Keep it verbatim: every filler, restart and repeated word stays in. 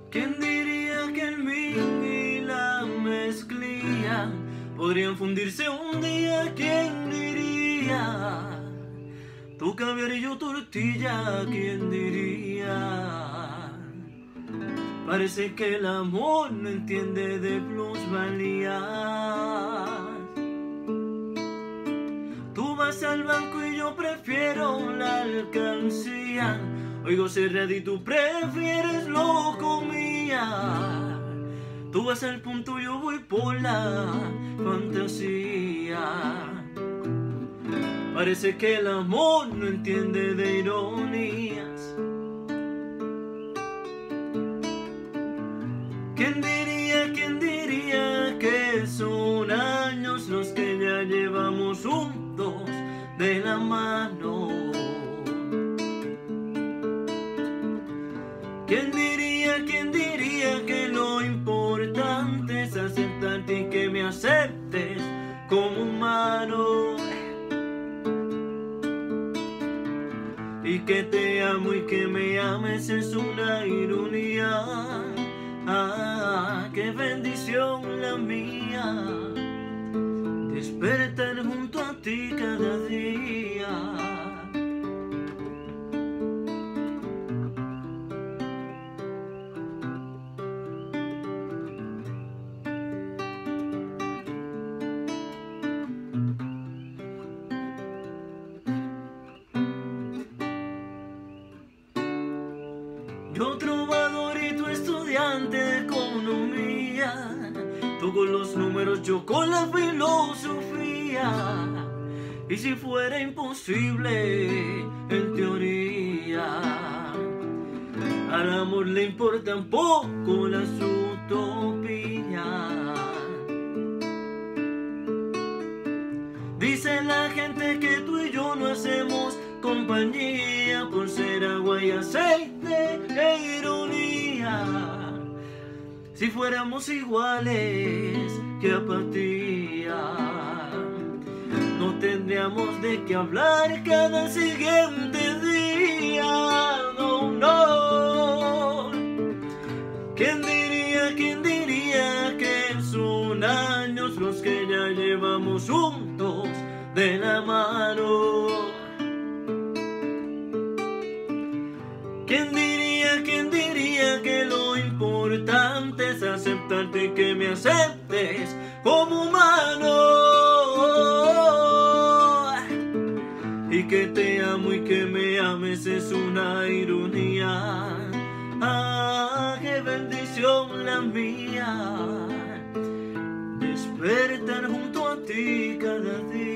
¿Quién diría que el Ming y la mezclilla podrían fundirse un día? ¿Quién diría? Tu caviar y yo tortilla, ¿quién diría? Parece que el amor no entiende de plusvalías. Tú vas al banco y yo prefiero la alcancía. Oigo cerrado y tú prefieres lo comía. Tú vas al punto, yo voy por la fantasía. Parece que el amor no entiende de ironías. ¿Quién diría, quién diría que son años los que ya llevamos juntos de la mano? ¿Quién diría, quién diría que lo importante es aceptarte y que me aceptes como humano? Y que te amo y que me ames es una ironía. Ah, qué bendición la mía, despertar junto a ti cada día. Yo trovador y tú estudiante de economía, tú con los números, yo con la filosofía. Y si fuera imposible, en teoría, al amor le importan poco las utopías. Dice la gente que tú y yo no hacemos compañía por ser agua y aceite e ironía. Si fuéramos iguales, qué apatía. No tendríamos de qué hablar cada siguiente día. No, no. ¿Quién diría, quién diría que son años los que ya llevamos juntos de la mano? ¿Quién diría, quién diría que lo importante es aceptarte y que me aceptes como humano? Y que te amo y que me ames es una ironía. Ah, qué bendición la mía, despertar junto a ti cada día.